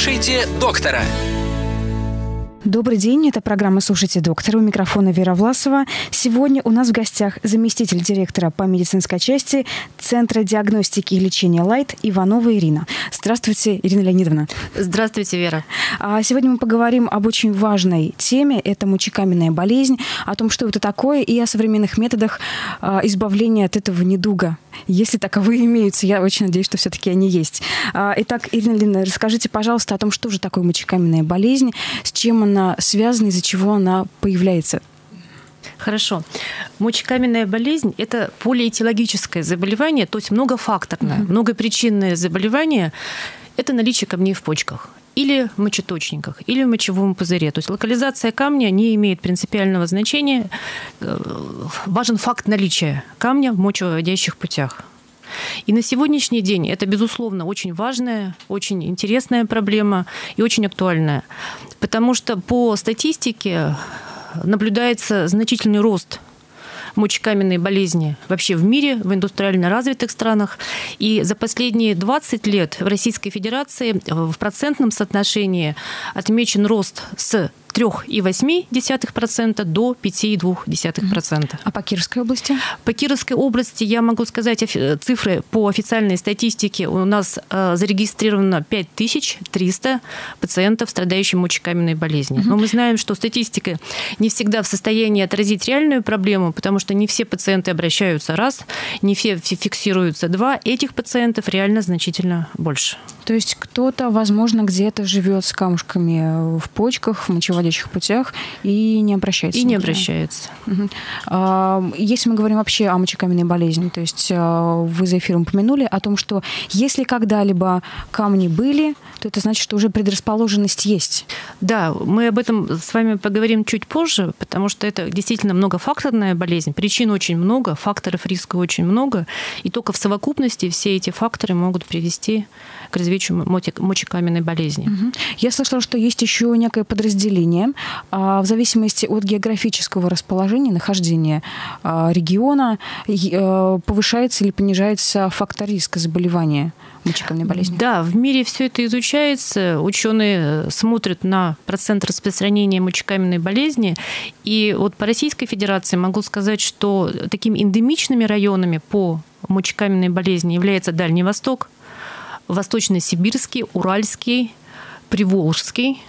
Слушайте доктора. Добрый день, это программа «Слушайте доктора». У микрофона Вера Власова. Сегодня у нас в гостях заместитель директора по медицинской части Центра диагностики и лечения «Лайт» Иванова Ирина. Здравствуйте, Ирина Леонидовна. Здравствуйте, Вера. Сегодня мы поговорим об очень важной теме. Это мочекаменная болезнь, о том, что это такое, и о современных методах избавления от этого недуга. Если таковые имеются, я очень надеюсь, что все-таки они есть. Итак, Ирина Леонидовна, расскажите, пожалуйста, о том, что же такое мочекаменная болезнь, с чем она связана, из-за чего она появляется. Хорошо. Мочекаменная болезнь – это полиэтиологическое заболевание, то есть многофакторное, многопричинное заболевание. Это наличие камней в почках или в мочеточниках, или в мочевом пузыре. То есть локализация камня не имеет принципиального значения. Важен факт наличия камня в мочевыводящих путях. И на сегодняшний день это, безусловно, очень важная, очень интересная проблема и очень актуальная. Потому что по статистике наблюдается значительный рост мочекаменной болезни вообще в мире, в индустриально развитых странах. И за последние 20 лет в Российской Федерации в процентном соотношении отмечен рост с 3,8% до 5,2%. А по Кировской области? По Кировской области я могу сказать цифры по официальной статистике. У нас зарегистрировано 5300 пациентов, страдающих мочекаменной болезнью. Но мы знаем, что статистика не всегда в состоянии отразить реальную проблему, потому что не все пациенты обращаются раз, не все фиксируются два. Этих пациентов реально значительно больше. То есть кто-то, возможно, где-то живет с камушками в почках, в мочеводящих путях и не обращается. И не обращается. Если мы говорим вообще о мочекаменной болезни, то есть вы за эфиром упомянули о том, что если когда-либо камни были, то это значит, что уже предрасположенность есть. Да, мы об этом с вами поговорим чуть позже, потому что это действительно многофакторная болезнь. Причин очень много, факторов риска очень много, и только в совокупности все эти факторы могут привести к развитию мочекаменной болезни. Я слышала, что есть еще некое подразделение. В зависимости от географического расположения, нахождения региона, повышается или понижается фактор риска заболевания мочекаменной болезнью. Да, в мире все это изучается. Ученые смотрят на процент распространения мочекаменной болезни. И вот по Российской Федерации могу сказать, что такими эндемичными районами по мочекаменной болезни является Дальний Восток, Восточно-Сибирский, Уральский, Приволжский,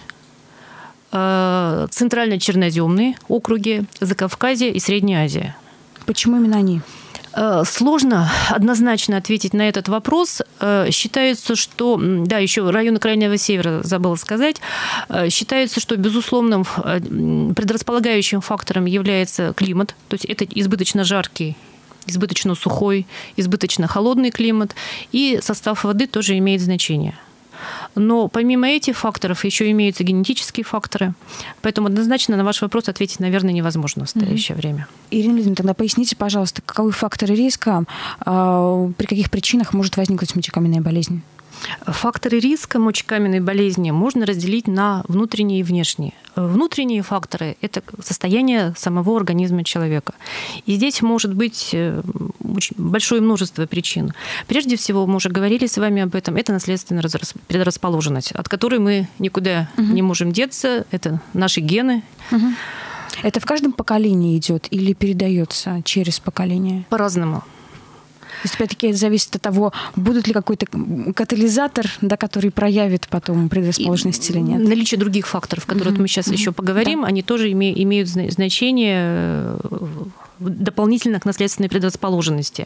Центрально-Черноземные округи, Закавказье и Средняя Азия. Почему именно они? Сложно однозначно ответить на этот вопрос. Считается, что... Да, еще районы Крайнего Севера забыла сказать. Считается, что безусловным предрасполагающим фактором является климат. То есть это избыточно жаркий, избыточно сухой, избыточно холодный климат. И состав воды тоже имеет значение. Но помимо этих факторов еще имеются генетические факторы. Поэтому однозначно на ваш вопрос ответить, наверное, невозможно в настоящее время. Ирина Леонидовна, тогда поясните, пожалуйста, каковы факторы риска, при каких причинах может возникнуть мочекаменная болезнь? Факторы риска мочекаменной болезни можно разделить на внутренние и внешние. Внутренние факторы – это состояние самого организма человека. И здесь может быть очень большое множество причин. Прежде всего, мы уже говорили с вами об этом, это наследственная предрасположенность, от которой мы никуда не можем деться. Это наши гены. Это в каждом поколении идет или передается через поколение? По-разному. То есть, опять-таки, это зависит от того, будет ли какой-то катализатор, да, который проявит потом предрасположенность или нет. Наличие других факторов, которые мы сейчас еще поговорим, они тоже имеют значение дополнительно к наследственной предрасположенности.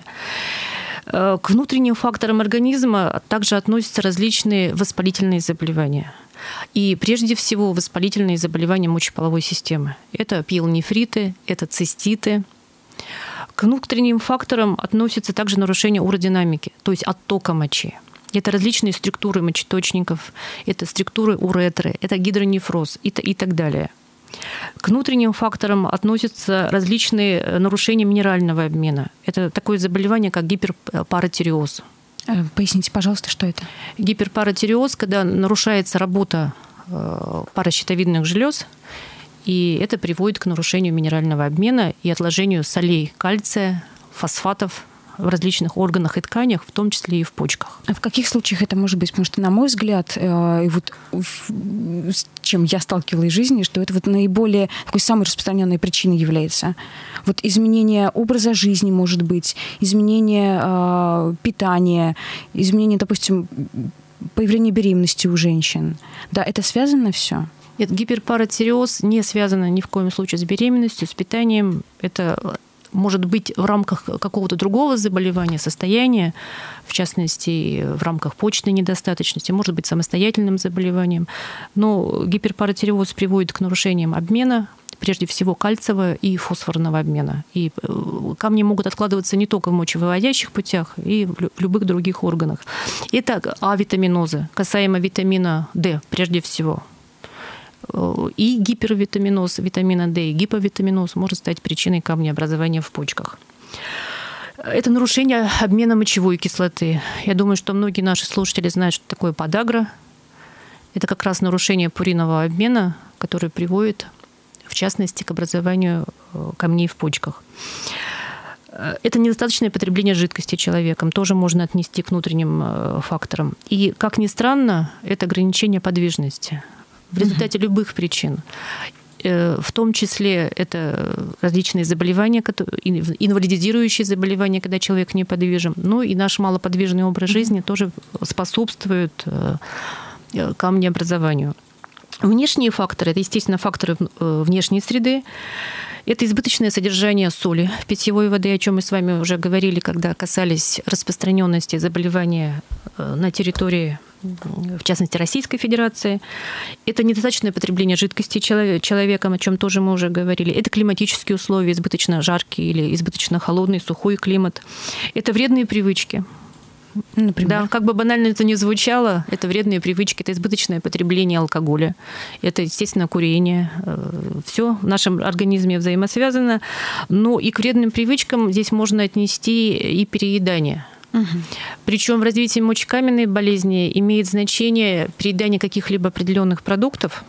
К внутренним факторам организма также относятся различные воспалительные заболевания. И прежде всего воспалительные заболевания мочеполовой системы. Это пиелонефриты, это циститы. К внутренним факторам относятся также нарушения уродинамики, то есть оттока мочи. Это различные структуры мочеточников, это структуры уретры, это гидронефроз и так далее. К внутренним факторам относятся различные нарушения минерального обмена. Это такое заболевание, как гиперпаратиреоз. Поясните, пожалуйста, что это? Гиперпаратиреоз, когда нарушается работа паращитовидных желез, и это приводит к нарушению минерального обмена и отложению солей кальция, фосфатов в различных органах и тканях, в том числе и в почках. А в каких случаях это может быть? Потому что, на мой взгляд, и вот с чем я сталкивалась в жизни, что это вот наиболее такой самой распространенной причиной является. Вот изменение образа жизни, может быть, изменение питания, изменение, допустим, появление беременности у женщин. Да, это связано все? Нет, гиперпаратиреоз не связано ни в коем случае с беременностью, с питанием. Это может быть в рамках какого-то другого заболевания, состояния, в частности, в рамках почечной недостаточности, может быть самостоятельным заболеванием. Но гиперпаратиреоз приводит к нарушениям обмена, прежде всего кальциевого и фосфорного обмена. И камни могут откладываться не только в мочевыводящих путях, и в любых других органах. Это авитаминозы, касаемо витамина D прежде всего. И гипервитаминоз витамина D, и гиповитаминоз может стать причиной камнеобразования в почках. Это нарушение обмена мочевой кислоты. Я думаю, что многие наши слушатели знают, что такое подагра. Это как раз нарушение пуринового обмена, которое приводит, в частности, к образованию камней в почках. Это недостаточное потребление жидкости человеком, тоже можно отнести к внутренним факторам. И, как ни странно, это ограничение подвижности в результате любых причин. В том числе это различные заболевания, инвалидизирующие заболевания, когда человек неподвижен. Ну и наш малоподвижный образ жизни тоже способствует камнеобразованию. Внешние факторы – это, естественно, факторы внешней среды. Это избыточное содержание соли в питьевой воде, о чем мы с вами уже говорили, когда касались распространенности заболевания на территории, в частности, Российской Федерации. Это недостаточное потребление жидкости человеком, о чем тоже мы уже говорили. Это климатические условия, избыточно жаркий или избыточно холодный, сухой климат. Это вредные привычки. Например? Да, как бы банально это ни звучало, это вредные привычки, это избыточное потребление алкоголя, это, естественно, курение. Все в нашем организме взаимосвязано. Но и к вредным привычкам здесь можно отнести и переедание. Причем в развитии мочекаменной болезни имеет значение переедание каких-либо определенных продуктов.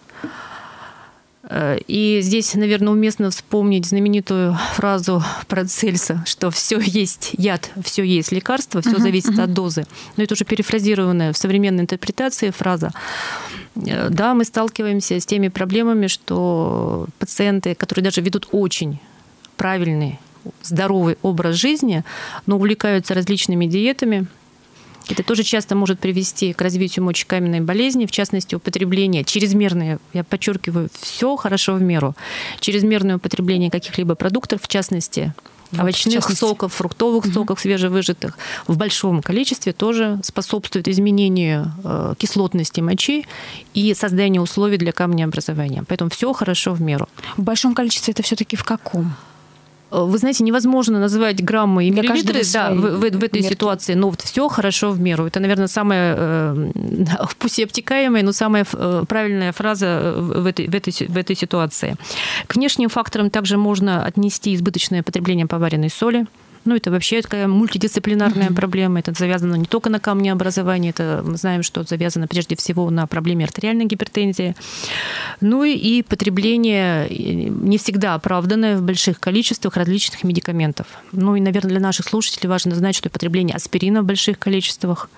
И здесь, наверное, уместно вспомнить знаменитую фразу Парацельса, что все есть яд, все есть лекарство, все зависит от дозы. Но это уже перефразированная в современной интерпретации фраза. Да, мы сталкиваемся с теми проблемами, что пациенты, которые даже ведут очень правильный, здоровый образ жизни, но увлекаются различными диетами, это тоже часто может привести к развитию мочекаменной болезни, в частности, употребление чрезмерное, я подчеркиваю, все хорошо в меру, чрезмерное употребление каких-либо продуктов, в частности, овощных соков, фруктовых соков свежевыжатых в большом количестве тоже способствует изменению кислотности мочи и созданию условий для камнеобразования. Поэтому все хорошо в меру. В большом количестве это все-таки в каком? Вы знаете, невозможно называть граммы и миллилитры в этой ситуации, но вот все хорошо в меру. Это, наверное, самая, пусть и обтекаемая, но самая правильная фраза в этой ситуации. К внешним факторам также можно отнести избыточное потребление поваренной соли. Ну, это вообще такая мультидисциплинарная проблема. Это завязано не только на камнеобразование, это мы знаем, что завязано прежде всего на проблеме артериальной гипертензии. Ну и потребление не всегда оправданное в больших количествах различных медикаментов. Ну и, наверное, для наших слушателей важно знать, что потребление аспирина в больших количествах,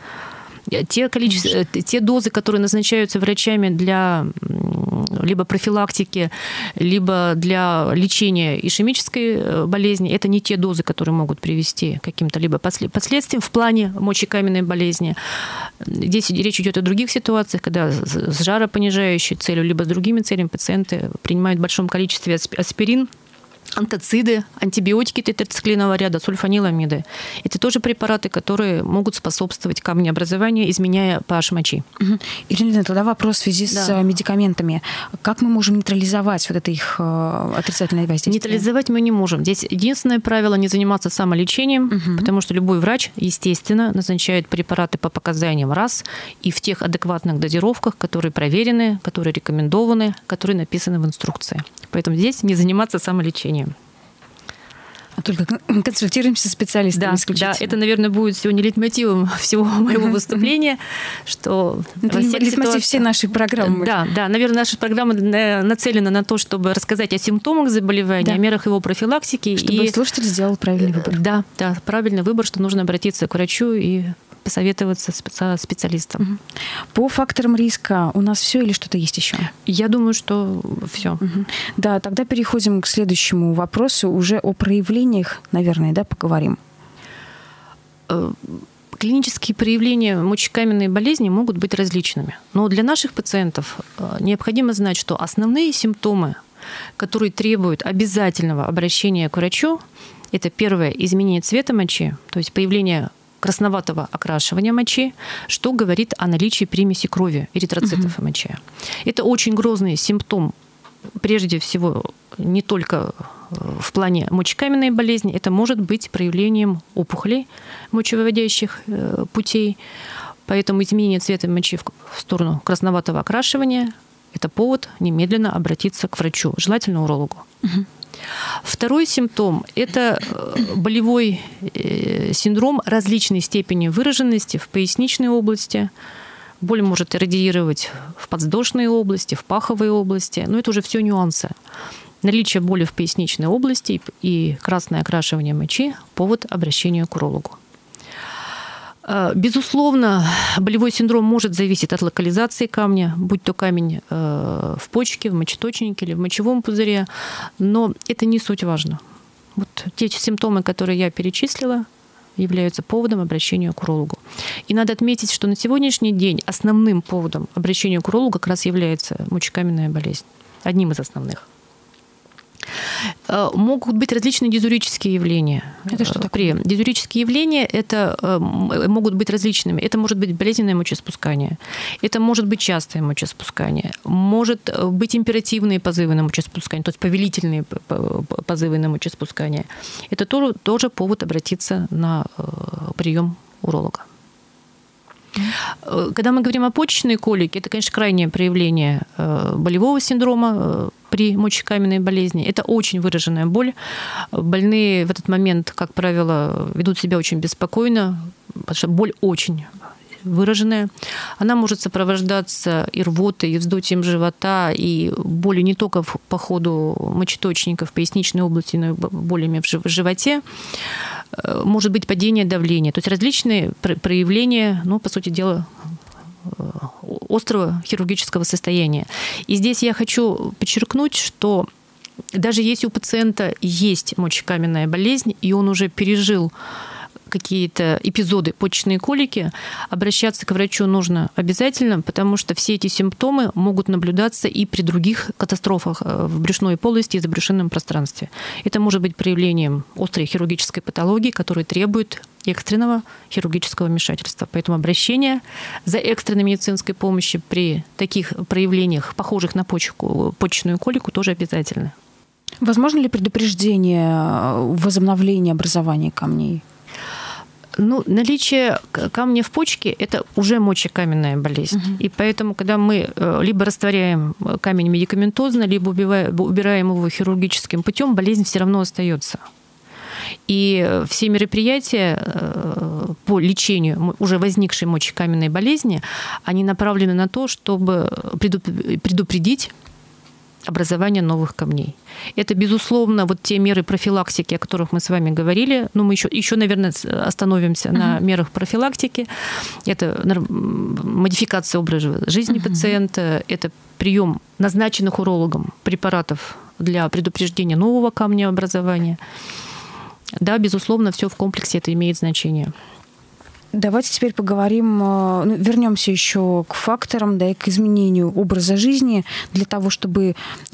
те дозы, которые назначаются врачами для либо профилактики, либо для лечения ишемической болезни, это не те дозы, которые могут привести к каким-то либо последствиям в плане мочекаменной болезни. Здесь речь идет о других ситуациях, когда с жаропонижающей целью, либо с другими целями пациенты принимают в большом количестве аспирин, антациды, антибиотики тетрациклинового ряда, сульфаниламиды. Это тоже препараты, которые могут способствовать камнеобразованию, изменяя pH мочи. Ирина, тогда вопрос в связи с медикаментами. Как мы можем нейтрализовать вот это их отрицательное воздействие? Нейтрализовать мы не можем. Здесь единственное правило – не заниматься самолечением, потому что любой врач, естественно, назначает препараты по показаниям раз и в тех адекватных дозировках, которые проверены, которые рекомендованы, которые написаны в инструкции. Поэтому здесь не заниматься самолечением. А только консультируемся с специалистами исключительно. Да, это, наверное, будет сегодня лейтмотивом всего моего выступления, что лейтмотив всей нашей программы. Да, наверное, наша программа нацелена на то, чтобы рассказать о симптомах заболевания, о мерах его профилактики. Чтобы слушатель сделал правильный выбор. Да, правильный выбор, что нужно обратиться к врачу и посоветоваться со специалистом. По факторам риска у нас все или что-то есть еще? Я думаю, что все. Да, тогда переходим к следующему вопросу. Уже о проявлениях, наверное, поговорим. Клинические проявления мочекаменной болезни могут быть различными. Но для наших пациентов необходимо знать, что основные симптомы, которые требуют обязательного обращения к врачу, это первое – изменение цвета мочи, то есть появление красноватого окрашивания мочи, что говорит о наличии примеси крови, эритроцитов в моче. Это очень грозный симптом, прежде всего, не только в плане мочекаменной болезни, это может быть проявлением опухолей мочевыводящих путей. Поэтому изменение цвета мочи в сторону красноватого окрашивания – это повод немедленно обратиться к врачу, желательно урологу. Второй симптом – это болевой синдром различной степени выраженности в поясничной области. Боль может радиировать в подвздошной области, в паховой области, но это уже все нюансы. Наличие боли в поясничной области и красное окрашивание мочи – повод обращения к урологу. Безусловно, болевой синдром может зависеть от локализации камня, будь то камень в почке, в мочеточнике или в мочевом пузыре, но это не суть важно. Вот те симптомы, которые я перечислила, являются поводом обращения к урологу. И надо отметить, что на сегодняшний день основным поводом обращения к урологу как раз является мочекаменная болезнь. Одним из основных. Могут быть различные дизурические явления. Это что такое? Дизурические явления могут быть различными. Это может быть болезненное мочеиспускание, это может быть частое мочеиспускание, может быть императивные позывы на мочеиспускание, то есть повелительные позывы на мочеиспускание. Это тоже повод обратиться на прием уролога. Когда мы говорим о почечной колике, это, конечно, крайнее проявление болевого синдрома при мочекаменной болезни. Это очень выраженная боль. Больные в этот момент, как правило, ведут себя очень беспокойно, потому что боль очень выраженная. Она может сопровождаться и рвотой, и вздутием живота, и болью не только по ходу мочеточника в поясничной области, но и болями в животе. Может быть падение давления. То есть различные проявления, по сути дела, острого хирургического состояния. И здесь я хочу подчеркнуть, что даже если у пациента есть мочекаменная болезнь, и он уже пережил какие-то эпизоды почечной колики, обращаться к врачу нужно обязательно, потому что все эти симптомы могут наблюдаться и при других катастрофах в брюшной полости и забрюшинном пространстве. Это может быть проявлением острой хирургической патологии, которая требует экстренного хирургического вмешательства. Поэтому обращение за экстренной медицинской помощью при таких проявлениях, похожих на почечную колику, тоже обязательно. Возможно ли предупреждение возобновления образования камней? Наличие камня в почке – это уже мочекаменная болезнь. И поэтому, когда мы либо растворяем камень медикаментозно, либо убираем его хирургическим путем, болезнь все равно остается. И все мероприятия по лечению уже возникшей мочекаменной болезни, они направлены на то, чтобы предупредить образование новых камней. Это, безусловно, те меры профилактики, о которых мы с вами говорили. Мы еще, наверное, остановимся на мерах профилактики. Это модификация образа жизни пациента, это прием назначенных урологом препаратов для предупреждения нового камнеобразования. Да, безусловно, все в комплексе это имеет значение. Давайте теперь поговорим, вернемся еще к факторам, и к изменению образа жизни для того, чтобы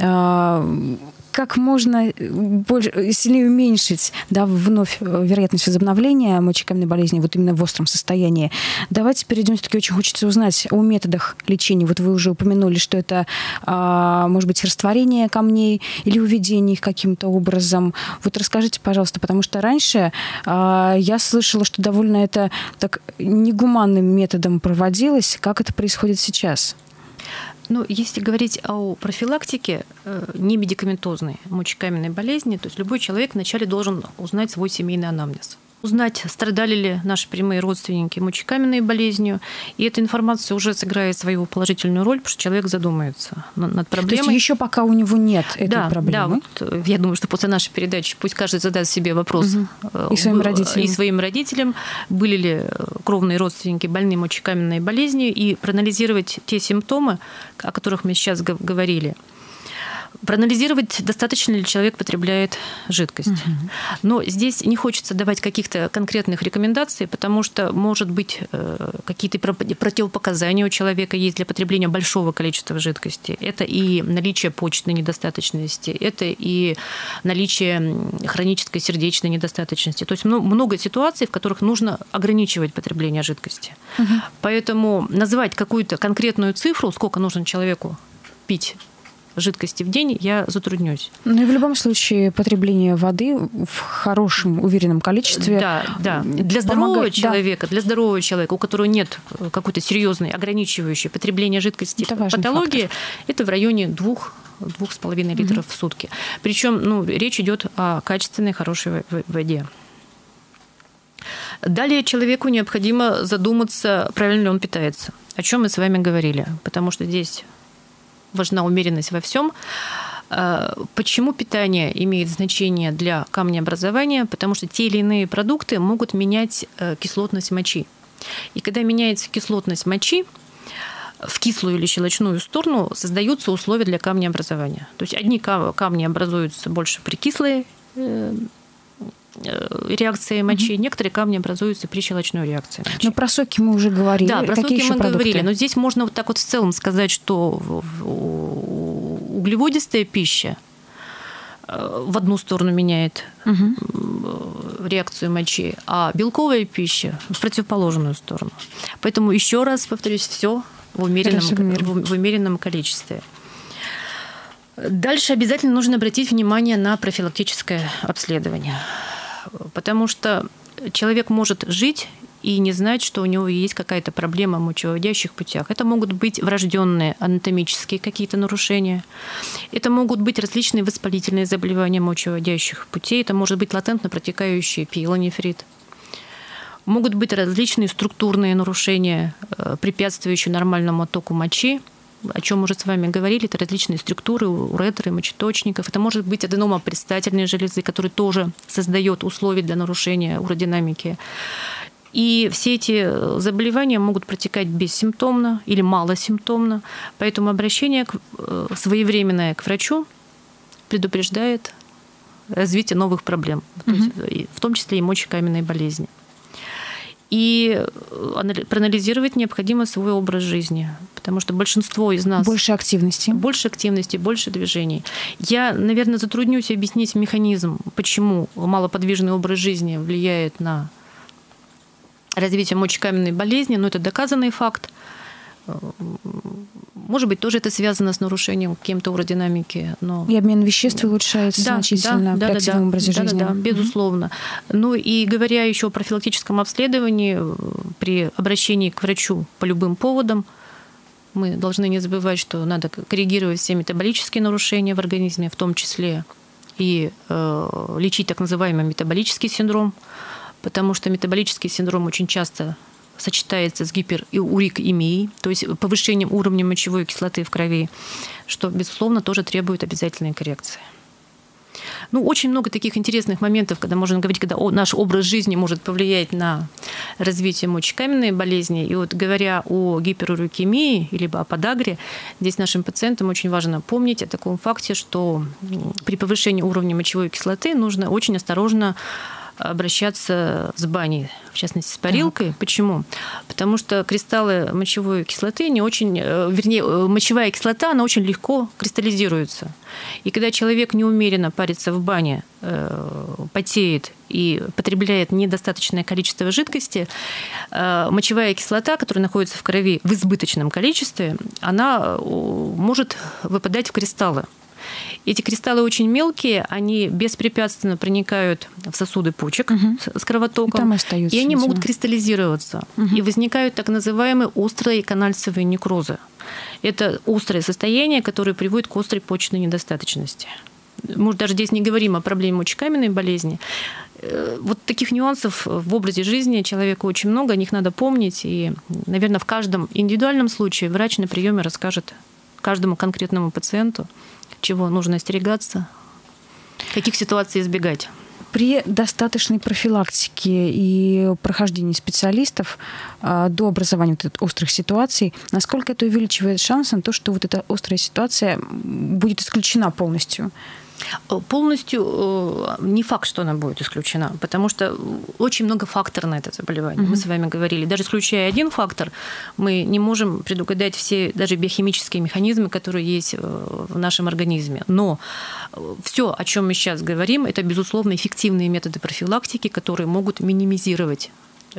как можно больше, сильнее уменьшить вновь вероятность возобновления мочекаменной болезни именно в остром состоянии. Давайте перейдем, все-таки очень хочется узнать о методах лечения. Вы уже упомянули, что это может быть растворение камней или уведение их каким-то образом. Расскажите, пожалуйста, потому что раньше я слышала, что довольно это так негуманным методом проводилось. Как это происходит сейчас? Ну, если говорить о профилактике немедикаментозной мочекаменной болезни, то есть любой человек вначале должен узнать свой семейный анамнез. Узнать, страдали ли наши прямые родственники мочекаменной болезнью. И эта информация уже сыграет свою положительную роль, потому что человек задумается над проблемой. То есть еще пока у него нет этой проблемы? Да, вот, я думаю, что после нашей передачи пусть каждый задаст себе вопрос. И своим родителям. И своим родителям, были ли кровные родственники больны мочекаменной болезнью, и проанализировать те симптомы, о которых мы сейчас говорили. Проанализировать, достаточно ли человек потребляет жидкость. Но здесь не хочется давать каких-то конкретных рекомендаций, потому что, может быть, какие-то противопоказания у человека есть для потребления большого количества жидкости. Это и наличие почечной недостаточности, это и наличие хронической сердечной недостаточности. То есть много ситуаций, в которых нужно ограничивать потребление жидкости. Поэтому назвать какую-то конкретную цифру, сколько нужно человеку пить жидкости в день, я затруднюсь. Ну и в любом случае потребление воды в хорошем, уверенном количестве. Да. Для здорового человека, у которого нет какой-то серьезной ограничивающей потребление жидкости патологии, это в районе 2-2,5 литров в сутки. Причем речь идет о качественной, хорошей воде. Далее человеку необходимо задуматься, правильно ли он питается, о чем мы с вами говорили, потому что здесь важна умеренность во всем. Почему питание имеет значение для камнеобразования? Потому что те или иные продукты могут менять кислотность мочи. И когда меняется кислотность мочи в кислую или щелочную сторону, создаются условия для камнеобразования. То есть одни камни образуются больше при кислой реакции мочи, некоторые камни образуются при щелочной реакции мочи. Но про соки мы уже говорили. Да, про соки мы говорили. Но здесь можно вот так вот в целом сказать, что углеводистая пища в одну сторону меняет реакцию мочи, а белковая пища в противоположную сторону. Поэтому еще раз повторюсь, все в умеренном количестве. Дальше обязательно нужно обратить внимание на профилактическое обследование. Потому что человек может жить и не знать, что у него есть какая-то проблема в мочевыводящих путях. Это могут быть врожденные анатомические какие-то нарушения. Это могут быть различные воспалительные заболевания мочевыводящих путей. Это может быть латентно протекающий пиелонефрит. Могут быть различные структурные нарушения, препятствующие нормальному оттоку мочи, о чем мы уже с вами говорили, это различные структуры уретры, мочеточников. Это может быть аденома предстательной железы, который тоже создает условия для нарушения уродинамики. И все эти заболевания могут протекать бессимптомно или малосимптомно. Поэтому обращение своевременное к врачу предупреждает развитие новых проблем, в том числе и мочекаменной болезни. И проанализировать необходимо свой образ жизни, потому что большинство из нас... Больше активности, больше движений. Я, наверное, затруднюсь объяснить механизм, почему малоподвижный образ жизни влияет на развитие мочекаменной болезни, но это доказанный факт. Может быть, тоже это связано с нарушением каким-то уродинамики. Но... И обмен веществ улучшается значительно при активном образе жизни. Да, безусловно. Ну и говоря еще о профилактическом обследовании, при обращении к врачу по любым поводам, мы должны не забывать, что надо коррегировать все метаболические нарушения в организме, в том числе и лечить так называемый метаболический синдром, потому что метаболический синдром очень часто сочетается с гиперурикемией, то есть повышением уровня мочевой кислоты в крови, что, безусловно, тоже требует обязательной коррекции. Очень много таких интересных моментов, когда можно говорить, когда наш образ жизни может повлиять на развитие мочекаменной болезни. И вот говоря о гиперурикемии либо о подагре, здесь нашим пациентам очень важно помнить о таком факте, что при повышении уровня мочевой кислоты нужно очень осторожно обращаться с баней, в частности, с парилкой. Так. Почему? Потому что кристаллы мочевой кислоты мочевая кислота, она очень легко кристаллизируется. И когда человек неумеренно парится в бане, потеет и потребляет недостаточное количество жидкости, мочевая кислота, которая находится в крови в избыточном количестве, она может выпадать в кристаллы. Эти кристаллы очень мелкие, они беспрепятственно проникают в сосуды почек с кровотоком, и они могут кристаллизироваться. И возникают так называемые острые канальцевые некрозы. Это острое состояние, которое приводит к острой почечной недостаточности. Мы даже здесь не говорим о проблеме мочекаменной болезни. Вот таких нюансов в образе жизни человека очень много, о них надо помнить. И, наверное, в каждом индивидуальном случае врач на приеме расскажет каждому конкретному пациенту, чего нужно остерегаться, каких ситуаций избегать. При достаточной профилактике и прохождении специалистов до образования вот этих острых ситуаций, насколько это увеличивает шанс на то, что вот эта острая ситуация будет исключена полностью? Полностью не факт, что она будет исключена, потому что очень много факторов на это заболевание. Мы с вами говорили, даже исключая один фактор, мы не можем предугадать все даже биохимические механизмы, которые есть в нашем организме. Но все, о чем мы сейчас говорим, это, безусловно, эффективные методы профилактики, которые могут минимизировать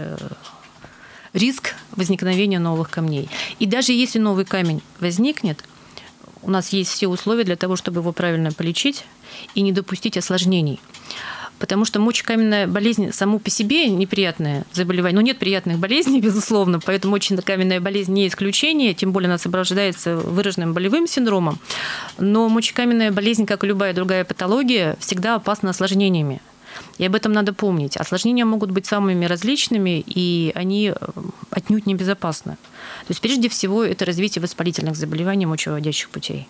риск возникновения новых камней. И даже если новый камень возникнет, у нас есть все условия для того, чтобы его правильно полечить и не допустить осложнений. Потому что мочекаменная болезнь само по себе неприятное заболевание. Но нет приятных болезней, безусловно, поэтому мочекаменная болезнь не исключение, тем более она сопровождается выраженным болевым синдромом. Но мочекаменная болезнь, как и любая другая патология, всегда опасна осложнениями. И об этом надо помнить. Осложнения могут быть самыми различными, и они отнюдь небезопасны. То есть, прежде всего, это развитие воспалительных заболеваний мочевыводящих путей.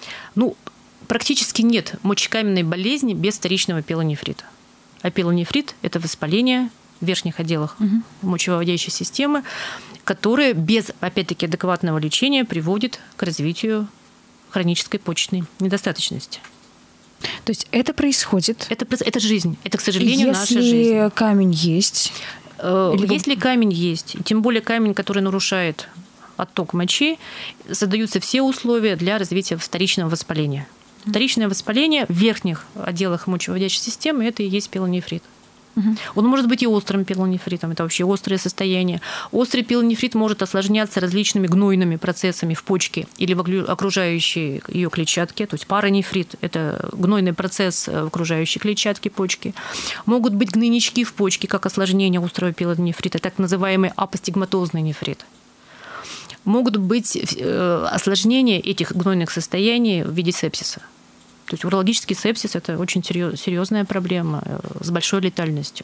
Практически нет мочекаменной болезни без вторичного пилонефрита. А пилонефрит – это воспаление в верхних отделах мочевыводящей системы, которое без, опять-таки, адекватного лечения приводит к развитию хронической почечной недостаточности. То есть это происходит? Это жизнь. Это, к сожалению, наша жизнь. Если камень есть? Если камень есть, тем более камень, который нарушает отток мочи, создаются все условия для развития вторичного воспаления. Вторичное воспаление в верхних отделах мочевыводящей системы – это и есть пилонефрит. Он может быть и острым пилонефритом, это вообще острое состояние. Острый пилонефрит может осложняться различными гнойными процессами в почке или в окружающей ее клетчатке. То есть паранефрит – это гнойный процесс в окружающей клетчатке почки. Могут быть гнойнички в почке, как осложнение острого пилонефрита, так называемый апостигматозный нефрит. Могут быть осложнения этих гнойных состояний в виде сепсиса. То есть урологический сепсис – это очень серьезная проблема с большой летальностью.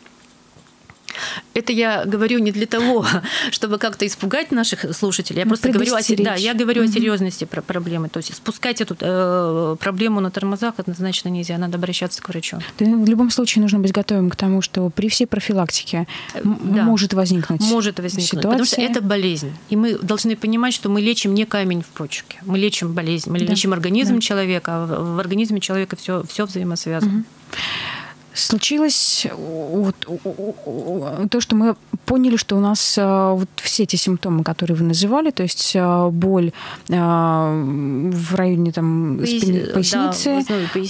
Это я говорю не для того, чтобы как-то испугать наших слушателей. Я просто говорю о серьезности проблемы. То есть спускать эту проблему на тормозах однозначно нельзя. Надо обращаться к врачу. В любом случае нужно быть готовым к тому, что при всей профилактике может возникнуть ситуация. Потому что это болезнь. И мы должны понимать, что мы лечим не камень в почке. Мы лечим болезнь. Мы лечим организм человека. А в организме человека все взаимосвязано. Случилось то, что мы поняли, что у нас вот все эти симптомы, которые вы называли, то есть боль в районе поясницы,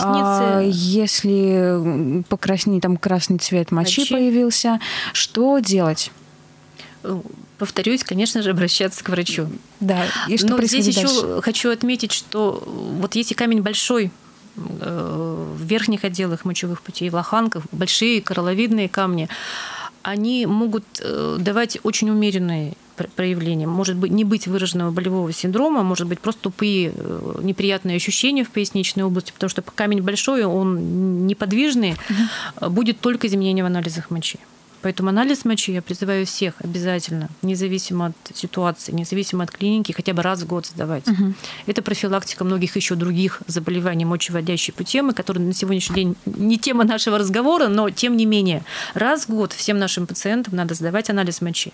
если покраснеть, красный цвет мочи появился, что делать? Повторюсь, конечно же, обращаться к врачу. Да. И что Но происходит здесь дальше? еще хочу отметить, что вот если камень большой, в верхних отделах мочевых путей, в лоханках, большие коралловидные камни, они могут давать очень умеренные проявления. Может быть, не быть выраженного болевого синдрома, может быть, просто тупые неприятные ощущения в поясничной области, потому что камень большой, он неподвижный, будет только изменение в анализах мочи. Поэтому анализ мочи я призываю всех обязательно, независимо от ситуации, независимо от клиники, хотя бы раз в год сдавать. Это профилактика многих еще других заболеваний мочевыводящей пути, которые на сегодняшний день не тема нашего разговора, но тем не менее раз в год всем нашим пациентам надо сдавать анализ мочи.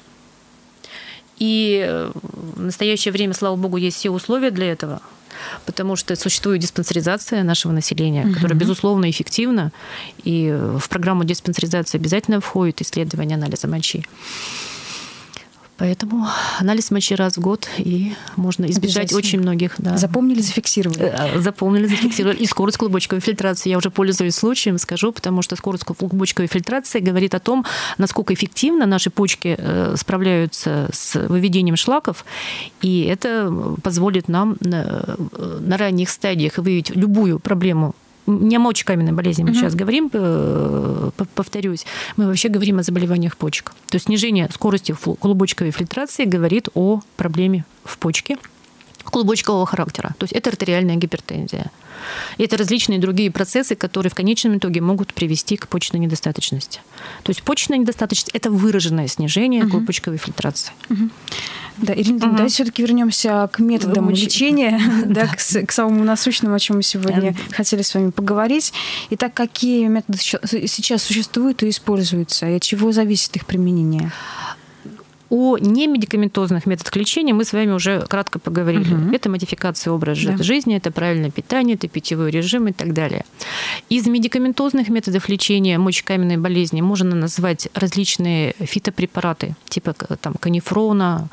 И в настоящее время, слава богу, есть все условия для этого, потому что существует диспансеризация нашего населения, которая, безусловно, эффективна. И в программу диспансеризации обязательно входит исследование анализа мочи. Поэтому анализ мочи раз в год, и можно избежать очень многих. Да. Запомнили, зафиксировали. Запомнили, зафиксировали. И скорость клубочковой фильтрации. Я уже пользуюсь случаем, скажу, потому что скорость клубочковой фильтрации говорит о том, насколько эффективно наши почки справляются с выведением шлаков. И это позволит нам на ранних стадиях выявить любую проблему. Не о мочекаменной болезни мы сейчас говорим, повторюсь, мы вообще говорим о заболеваниях почек. То есть снижение скорости клубочковой фильтрации говорит о проблеме в почке, клубочкового характера. То есть это артериальная гипертензия. И это различные другие процессы, которые в конечном итоге могут привести к почечной недостаточности. То есть почечная недостаточность – это выраженное снижение клубочковой фильтрации. Да, Ирина, давайте все-таки вернемся к методам лечения, да, к самому насущному, о чем мы сегодня хотели с вами поговорить. Итак, какие методы сейчас существуют и используются, и от чего зависит их применение? О немедикаментозных методах лечения мы с вами уже кратко поговорили. Это модификация образа жизни, это правильное питание, это питьевой режим и так далее. Из медикаментозных методов лечения мочекаменной болезни можно назвать различные фитопрепараты, типа там, канифрона.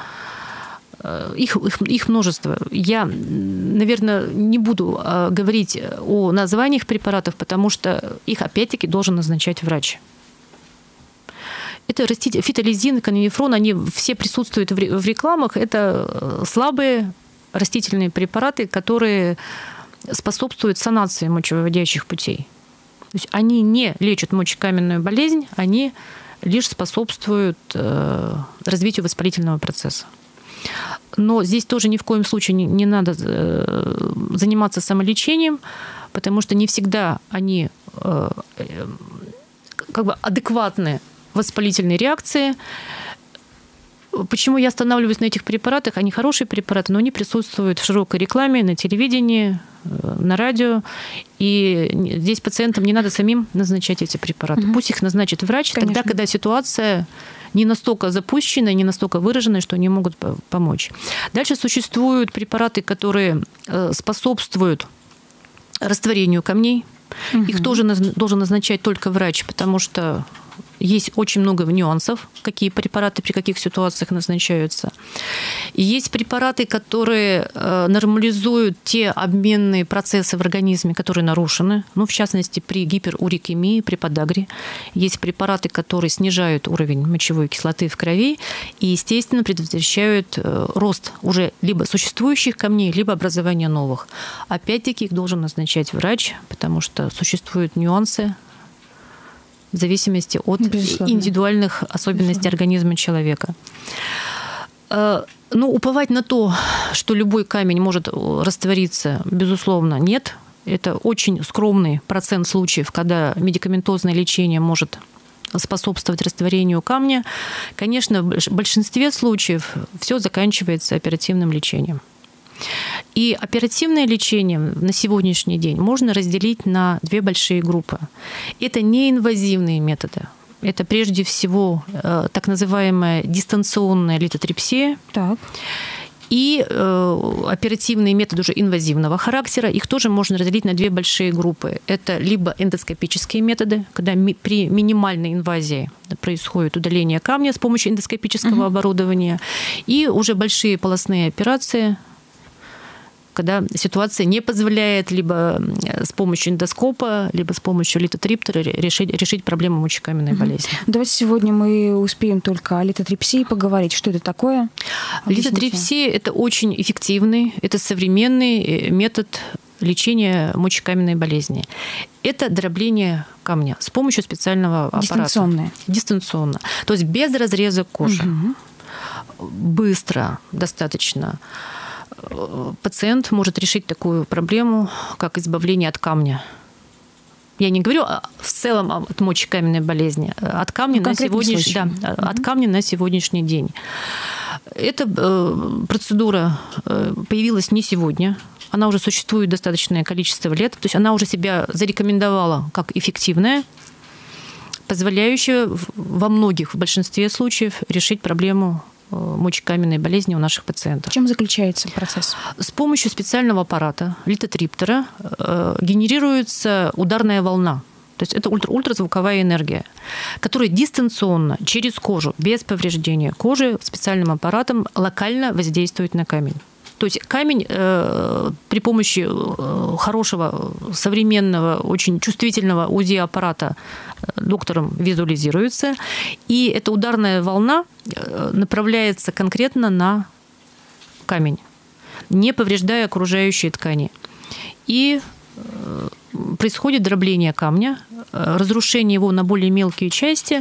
Их множество. Я, наверное, не буду говорить о названиях препаратов, потому что их опять-таки должен назначать врач. Это фитолизин, канифрон, они все присутствуют в рекламах. Это слабые растительные препараты, которые способствуют санации мочевыводящих путей. То есть они не лечат мочекаменную болезнь, они лишь способствуют развитию воспалительного процесса. Но здесь тоже ни в коем случае не надо заниматься самолечением, потому что не всегда они как бы адекватны воспалительной реакции. Почему я останавливаюсь на этих препаратах? Они хорошие препараты, но они присутствуют в широкой рекламе, на телевидении, на радио. И здесь пациентам не надо самим назначать эти препараты. Пусть их назначит врач, тогда, когда ситуация не настолько запущенная, не настолько выраженная, что они могут помочь. Дальше существуют препараты, которые способствуют растворению камней. Их тоже должен назначать только врач, потому что есть очень много нюансов, какие препараты при каких ситуациях назначаются. И есть препараты, которые нормализуют те обменные процессы в организме, которые нарушены. Ну, в частности, при гиперурикемии, при подагре. Есть препараты, которые снижают уровень мочевой кислоты в крови и, естественно, предотвращают рост уже либо существующих камней, либо образование новых. Опять-таки их должен назначать врач, потому что существуют нюансы в зависимости от индивидуальных особенностей организма человека. Но уповать на то, что любой камень может раствориться, безусловно, нет. Это очень скромный процент случаев, когда медикаментозное лечение может способствовать растворению камня. Конечно, в большинстве случаев все заканчивается оперативным лечением. И оперативное лечение на сегодняшний день можно разделить на две большие группы. Это неинвазивные методы. Это прежде всего так называемая дистанционная литотрипсия. И оперативные методы уже инвазивного характера. Их тоже можно разделить на две большие группы. Это либо эндоскопические методы, когда при минимальной инвазии происходит удаление камня с помощью эндоскопического оборудования, и уже большие полостные операции, когда ситуация не позволяет либо с помощью эндоскопа, либо с помощью литотриптора решить проблему мочекаменной болезни. Давайте сегодня мы успеем только о литотрипсии поговорить. Что это такое? Литотрипсия – это очень эффективный, это современный метод лечения мочекаменной болезни. Это дробление камня с помощью специального аппарата. Дистанционно. То есть без разреза кожи. Быстро, достаточно. Пациент может решить такую проблему, как избавление от камня. Я не говорю в целом от мочекаменной болезни, от камня, на сегодняшний день. Эта процедура появилась не сегодня. Она уже существует достаточное количество лет. То есть она уже себя зарекомендовала как эффективная, позволяющая во многих, в большинстве случаев решить проблему мочекаменной болезни у наших пациентов. В чем заключается процесс? С помощью специального аппарата, литотриптора, генерируется ударная волна. То есть это ультразвуковая энергия, которая дистанционно, через кожу, без повреждения кожи, специальным аппаратом локально воздействует на камень. То есть камень при помощи хорошего, современного, очень чувствительного УЗИ-аппарата доктором визуализируется, и эта ударная волна направляется конкретно на камень, не повреждая окружающие ткани. И происходит дробление камня, разрушение его на более мелкие части,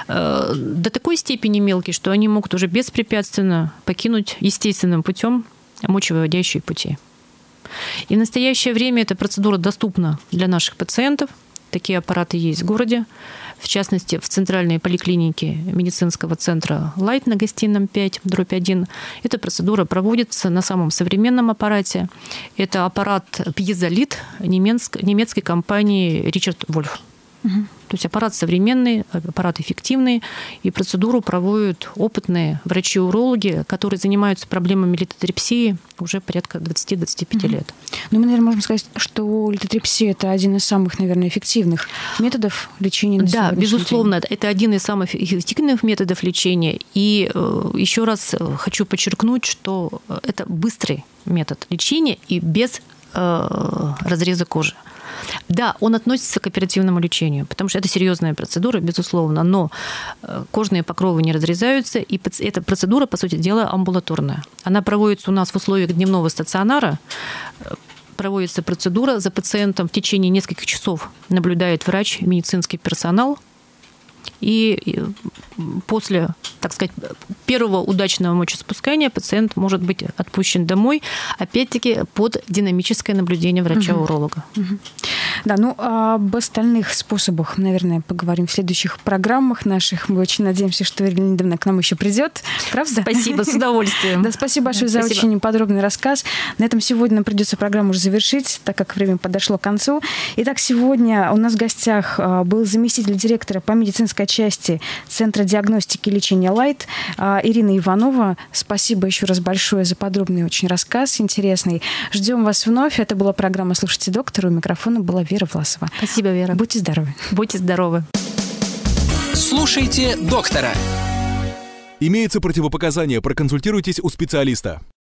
до такой степени мелкие, что они могут уже беспрепятственно покинуть естественным путем мочевыводящие пути. И в настоящее время эта процедура доступна для наших пациентов. Такие аппараты есть в городе. В частности, в центральной поликлинике медицинского центра «Лайт» на Гостином 5/1. Эта процедура проводится на самом современном аппарате. Это аппарат пьезолит немецкой компании «Ричард Вольф». То есть аппарат современный, аппарат эффективный, и процедуру проводят опытные врачи-урологи, которые занимаются проблемами литотрипсии уже порядка 20-25 лет. Ну, мы, наверное, можем сказать, что литотрипсия – это один из самых, наверное, эффективных методов лечения. Да, безусловно, это один из самых эффективных методов лечения. И еще раз хочу подчеркнуть, что это быстрый метод лечения и без разреза кожи. Да, он относится к оперативному лечению, потому что это серьезная процедура, безусловно, но кожные покровы не разрезаются, и эта процедура, по сути дела, амбулаторная. Она проводится у нас в условиях дневного стационара, проводится процедура, за пациентом в течение нескольких часов наблюдает врач, медицинский персонал, и после, так сказать, первого удачного мочеспускания пациент может быть отпущен домой, опять-таки под динамическое наблюдение врача-уролога. Да, ну об остальных способах, наверное, поговорим в следующих программах наших. Мы очень надеемся, что Ирина Леонидовна к нам еще придет. Правда? Спасибо, с удовольствием. Да, спасибо большое за очень подробный рассказ. На этом сегодня нам придется программу уже завершить, так как время подошло к концу. Итак, сегодня у нас в гостях был заместитель директора по медицинской части Центра диагностики и лечения «Лайт» Ирина Иванова. Спасибо еще раз большое за подробный очень рассказ, интересный. Ждем вас вновь. Это была программа «Слушайте доктора». У микрофона была Вера Власова. Спасибо, Вера. Будьте здоровы. Будьте здоровы. Слушайте доктора. Имеются противопоказания, проконсультируйтесь у специалиста.